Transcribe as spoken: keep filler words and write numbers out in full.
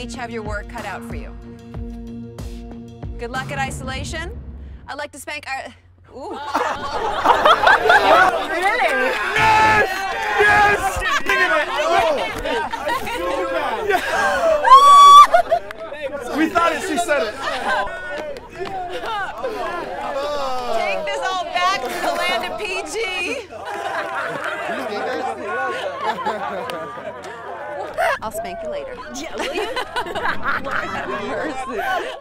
each have your work cut out for you. Good luck at isolation. I'd like to spank our... Ooh. Really? Yes! Yes! We thought it, she said it. Take this all back to the land of P G. I'll spank you later. Yeah, will you? Lord have mercy.